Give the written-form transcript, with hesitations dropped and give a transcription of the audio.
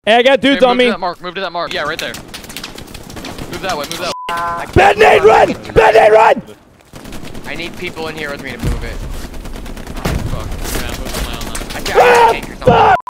Hey, I got dudes on me. Move to that mark. Move to that mark. Yeah, right there. Move that way. Move that way. Bad nade, run! Bad nade, run! I need people in here with me to move it. Fuck. Yeah, move on my own. I can't take yourself.